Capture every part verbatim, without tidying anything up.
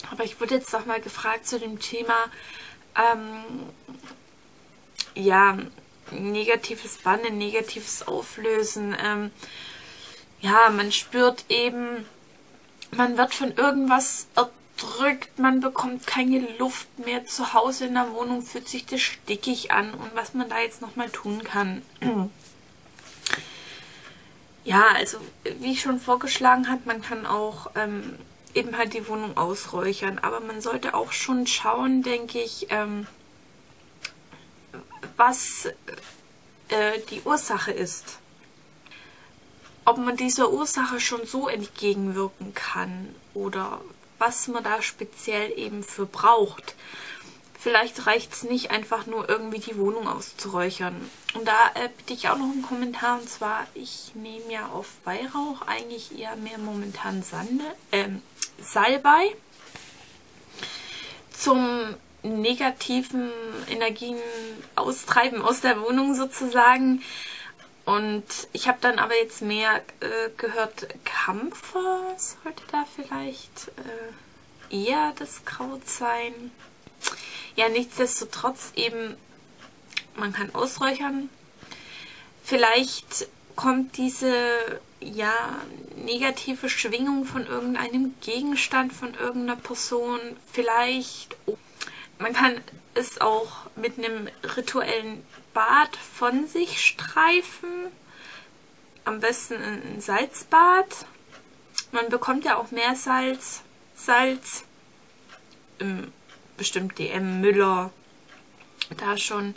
Aber ich wurde jetzt noch mal gefragt zu dem Thema, ähm, ja, negatives Bannen, negatives Auflösen. Ähm, ja, man spürt eben, man wird von irgendwas erdrückt, man bekommt keine Luft mehr zu Hause in der Wohnung, fühlt sich das stickig an und was man da jetzt nochmal tun kann. Ja, also wie ich schon vorgeschlagen habe, man kann auch ähm, eben halt die Wohnung ausräuchern, aber man sollte auch schon schauen, denke ich, ähm, was äh, die Ursache ist. Ob man dieser Ursache schon so entgegenwirken kann oder was man da speziell eben für braucht. Vielleicht reicht es nicht, einfach nur irgendwie die Wohnung auszuräuchern. Und da äh, bitte ich auch noch einen Kommentar, und zwar, ich nehme ja auf Weihrauch eigentlich eher mehr momentan Sande, ähm, Salbei zum negativen Energien austreiben aus der Wohnung sozusagen. Und ich habe dann aber jetzt mehr äh, gehört, Kampfer sollte da vielleicht äh, eher das Kraut sein. Ja, nichtsdestotrotz eben, man kann ausräuchern. Vielleicht kommt diese ja negative Schwingung von irgendeinem Gegenstand, von irgendeiner Person. Vielleicht, oh, man kann es auch mit einem rituellen Bad von sich streifen. Am besten ein Salzbad. Man bekommt ja auch Meersalz, Salz, im bestimmt D M, Müller, da schon.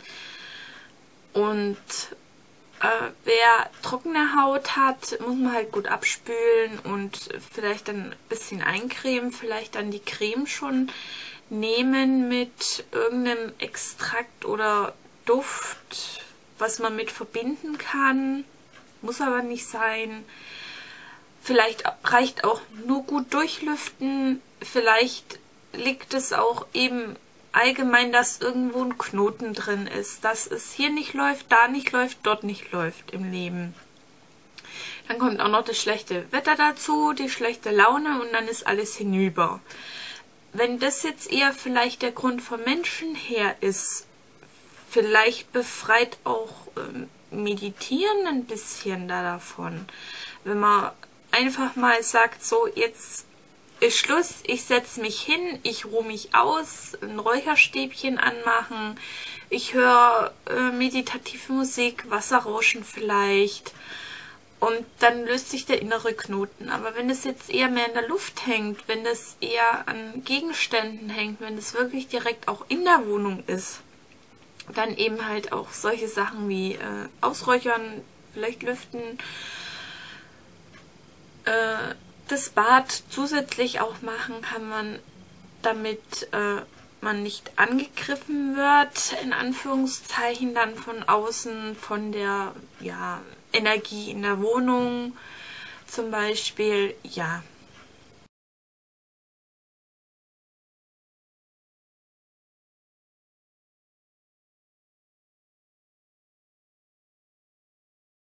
Und äh, wer trockene Haut hat, muss man halt gut abspülen und vielleicht dann ein bisschen eincremen, vielleicht dann die Creme schon nehmen mit irgendeinem Extrakt oder Duft, was man mit verbinden kann. Muss aber nicht sein. Vielleicht reicht auch nur gut durchlüften. Vielleicht liegt es auch eben allgemein, dass irgendwo ein Knoten drin ist. Dass es hier nicht läuft, da nicht läuft, dort nicht läuft im Leben. Dann kommt auch noch das schlechte Wetter dazu, die schlechte Laune und dann ist alles hinüber. Wenn das jetzt eher vielleicht der Grund vom Menschen her ist, vielleicht befreit auch ähm, Meditieren ein bisschen da davon. Wenn man einfach mal sagt, so jetzt ist Schluss, ich setze mich hin, ich ruhe mich aus, ein Räucherstäbchen anmachen, ich höre äh, meditative Musik, Wasserrauschen vielleicht und dann löst sich der innere Knoten. Aber wenn es jetzt eher mehr in der Luft hängt, wenn es eher an Gegenständen hängt, wenn es wirklich direkt auch in der Wohnung ist, dann eben halt auch solche Sachen wie äh, Ausräuchern, vielleicht lüften, äh, das Bad zusätzlich auch machen kann man, damit äh, man nicht angegriffen wird, in Anführungszeichen, dann von außen, von der ja, Energie in der Wohnung zum Beispiel. Ja,